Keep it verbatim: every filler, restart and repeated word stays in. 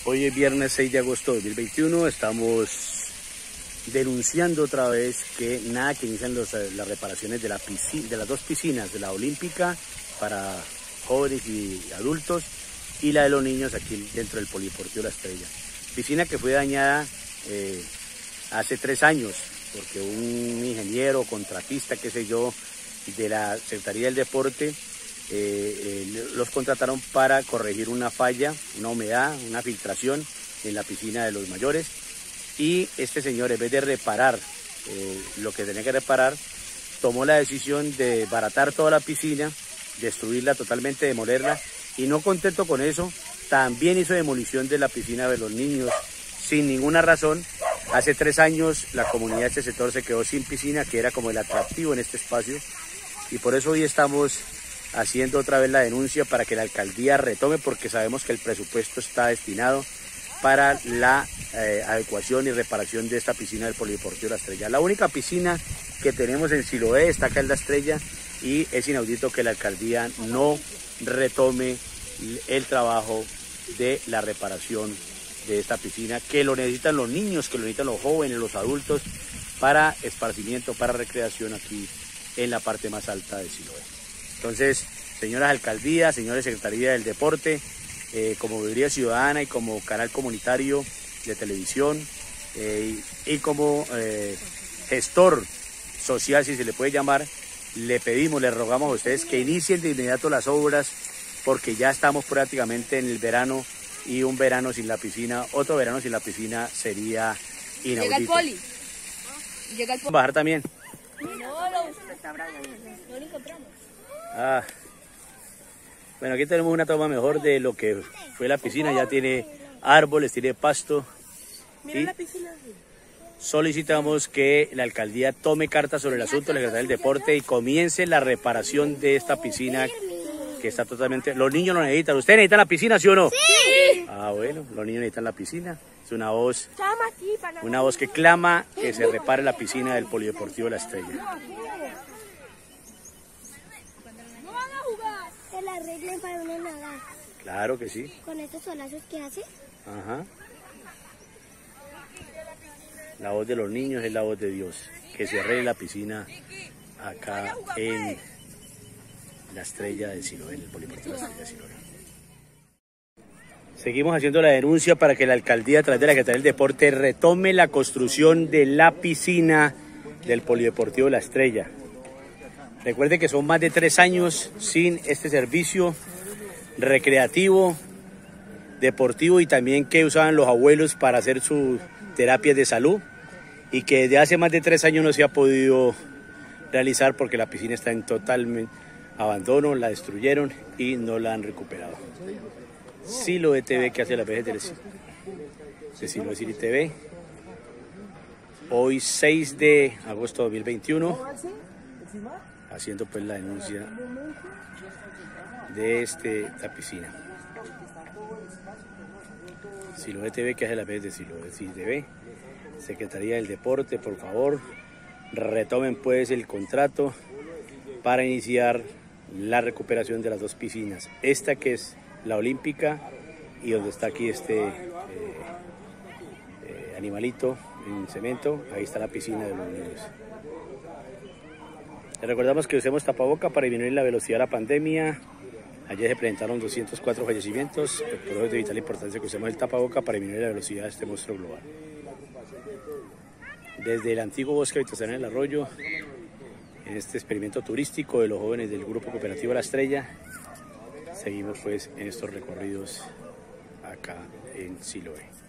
Hoy es viernes seis de agosto de dos mil veintiuno, estamos denunciando otra vez que nada que inician los, las reparaciones de, la piscina, de las dos piscinas, de la olímpica para jóvenes y adultos y la de los niños aquí dentro del Polideportivo La Estrella. Piscina que fue dañada eh, hace tres años porque un ingeniero, contratista, qué sé yo, de la Secretaría del Deporte, Eh, eh, los contrataron para corregir una falla, una humedad, una filtración en la piscina de los mayores, y este señor, en vez de reparar eh, lo que tenía que reparar, tomó la decisión de baratar toda la piscina, destruirla totalmente, demolerla, y no contento con eso, también hizo demolición de la piscina de los niños sin ninguna razón. Hace tres años la comunidad de este sector se quedó sin piscina, que era como el atractivo en este espacio, y por eso hoy estamos haciendo otra vez la denuncia para que la alcaldía retome, porque sabemos que el presupuesto está destinado para la eh, adecuación y reparación de esta piscina del Polideportivo La Estrella. La única piscina que tenemos en Siloé está acá en La Estrella, y es inaudito que la alcaldía no retome el trabajo de la reparación de esta piscina, que lo necesitan los niños, que lo necesitan los jóvenes, los adultos, para esparcimiento, para recreación aquí en la parte más alta de Siloé. Entonces, señoras alcaldías, señores Secretaría del Deporte, eh, como Veeduría Ciudadana y como canal comunitario de televisión eh, y, y como eh, gestor social, si se le puede llamar, le pedimos, le rogamos a ustedes que inicien de inmediato las obras, porque ya estamos prácticamente en el verano, y un verano sin la piscina, otro verano sin la piscina sería inaudito. Llega el poli. Llega el poli. ¿Bajar también? No, lo no lo compramos. Ah, bueno, aquí tenemos una toma mejor de lo que fue la piscina. Ya tiene árboles, tiene pasto. Mira la piscina. Solicitamos que la alcaldía tome cartas sobre el asunto, la Secretaría del Deporte, y comience la reparación de esta piscina que está totalmente... Los niños lo necesitan. ¿Ustedes necesitan la piscina, sí o no? Sí. Ah, bueno, los niños necesitan la piscina. Es una voz, una voz que clama que se repare la piscina del Polideportivo La Estrella. Que la arreglen para uno nadar. Claro que sí. Con estos solazos que hace. Ajá. La voz de los niños es la voz de Dios. Que se arregle la piscina acá en La Estrella de Siloé, en el Polideportivo La Estrella de Siloé. Seguimos haciendo la denuncia para que la alcaldía, a través de la Secretaría del Deporte, retome la construcción de la piscina del Polideportivo La Estrella. Recuerde que son más de tres años sin este servicio recreativo, deportivo, y también que usaban los abuelos para hacer sus terapias de salud, y que desde hace más de tres años no se ha podido realizar porque la piscina está en total abandono, la destruyeron y no la han recuperado. Siloé T V, que hace las veces de Siloé City T V, hoy seis de agosto de dos mil veintiuno, haciendo pues la denuncia de este, esta piscina. Siloé T V, que hace la vez de Siloé City T V. Secretaría del Deporte, por favor, retomen pues el contrato para iniciar la recuperación de las dos piscinas. Esta que es la olímpica, y donde está aquí este eh, eh, animalito en cemento, ahí está la piscina de los niños. Les recordamos que usemos tapaboca para disminuir la velocidad de la pandemia. Ayer se presentaron doscientos cuatro fallecimientos, por eso es de vital importancia que usemos el tapaboca para disminuir la velocidad de este monstruo global. Desde el antiguo bosque habitacional del Arroyo, en este experimento turístico de los jóvenes del Grupo Cooperativo La Estrella, seguimos pues en estos recorridos acá en Siloé.